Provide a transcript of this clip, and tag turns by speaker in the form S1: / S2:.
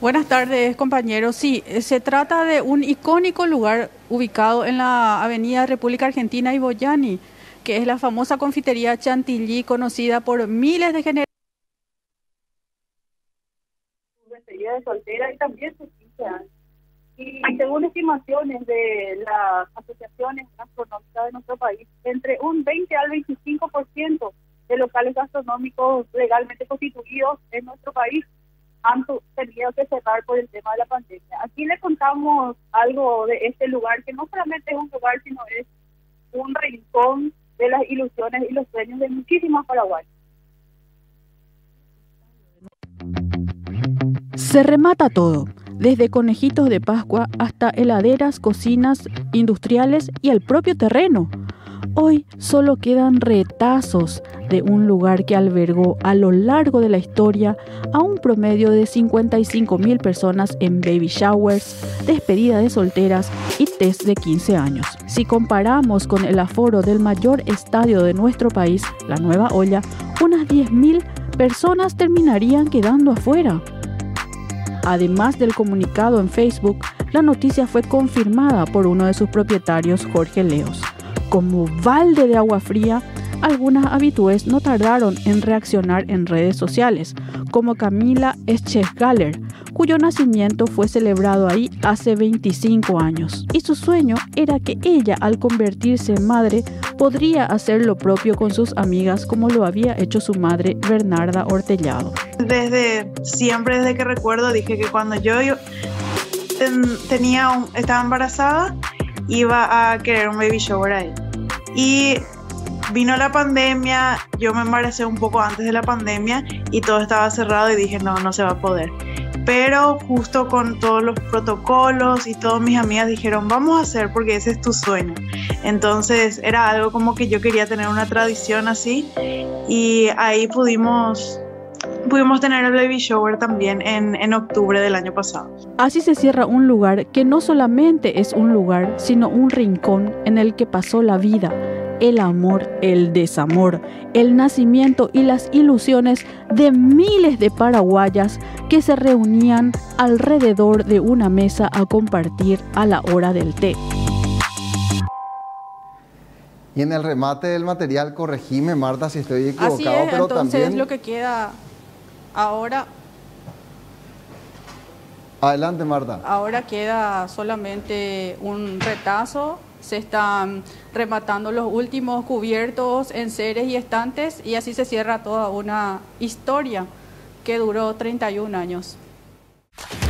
S1: Buenas tardes, compañeros. Sí, se trata de un icónico lugar ubicado en la avenida República Argentina y Boyani, que es la famosa confitería Chantilly, conocida por miles de generaciones.
S2: Despedida de soltera y también sus 15 años. Y según estimaciones de las asociaciones gastronómicas de nuestro país, entre un 20 al 25% de locales gastronómicos legalmente constituidos en nuestro país han tenido que cerrar por el tema de la pandemia. Aquí le contamos algo de este lugar, que no solamente es un lugar, sino es un rincón de las ilusiones y los sueños de muchísimas paraguayas.
S1: Se remata todo, desde conejitos de Pascua hasta heladeras, cocinas industriales y el propio terreno. Hoy solo quedan retazos de un lugar que albergó a lo largo de la historia a un promedio de 55.000 personas en baby showers, despedida de solteras y test de 15 años. Si comparamos con el aforo del mayor estadio de nuestro país, la Nueva Olla, unas 10.000 personas terminarían quedando afuera. Además del comunicado en Facebook, la noticia fue confirmada por uno de sus propietarios, Jorge Leos. Como balde de agua fría, algunas habitués no tardaron en reaccionar en redes sociales, como Camila Eschgaller, cuyo nacimiento fue celebrado ahí hace 25 años. Y su sueño era que ella, al convertirse en madre, podría hacer lo propio con sus amigas como lo había hecho su madre Bernarda Hortellado.
S3: Desde siempre, desde que recuerdo, dije que cuando yo estaba embarazada, iba a querer un baby shower ahí. Y vino la pandemia, yo me embaracé un poco antes de la pandemia y todo estaba cerrado y dije no se va a poder. Pero justo con todos los protocolos y todas mis amigas dijeron vamos a hacer porque ese es tu sueño. Entonces era algo como que yo quería tener una tradición así y ahí pudimos tener el baby shower también en octubre del año pasado.
S1: Así se cierra un lugar que no solamente es un lugar, sino un rincón en el que pasó la vida, el amor, el desamor, el nacimiento y las ilusiones de miles de paraguayas que se reunían alrededor de una mesa a compartir a la hora del té.
S4: Y en el remate del material, corregime, Marta, si estoy equivocado,
S1: Así es,
S4: pero
S1: entonces
S4: también...
S1: lo que queda ahora...
S4: Adelante, Marta.
S1: Ahora queda solamente un retazo, se están rematando los últimos cubiertos, enseres y estantes y así se cierra toda una historia que duró 31 años.